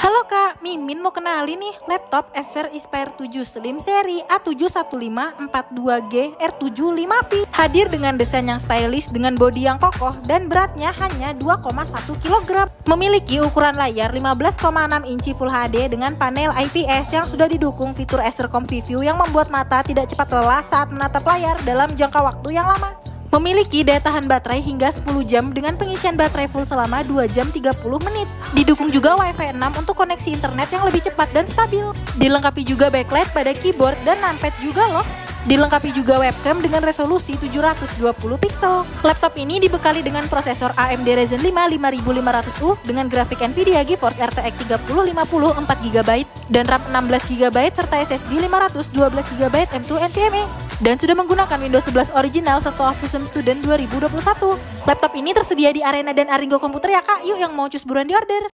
Halo Kak, Mimin mau kenalin nih laptop Acer Aspire 7 Slim seri A71542G R75V. Hadir dengan desain yang stylish dengan bodi yang kokoh dan beratnya hanya 2,1 kg. Memiliki ukuran layar 15,6 inci Full HD dengan panel IPS yang sudah didukung fitur Acercom View yang membuat mata tidak cepat lelah saat menatap layar dalam jangka waktu yang lama. Memiliki daya tahan baterai hingga 10 jam dengan pengisian baterai full selama 2 jam 30 menit. Didukung juga Wi-Fi 6 untuk koneksi internet yang lebih cepat dan stabil. Dilengkapi juga backlight pada keyboard dan numpad juga loh. Dilengkapi juga webcam dengan resolusi 720 pixel. Laptop ini dibekali dengan prosesor AMD Ryzen 5 5500U dengan grafik Nvidia GeForce RTX 3050 4GB dan RAM 16GB serta SSD 512GB M2 NVMe. Dan sudah menggunakan Windows 11 original setelah Fusion Student 2021. Laptop ini tersedia di Arena dan Aringo Komputer ya Kak, yuk yang mau cus buruan di order.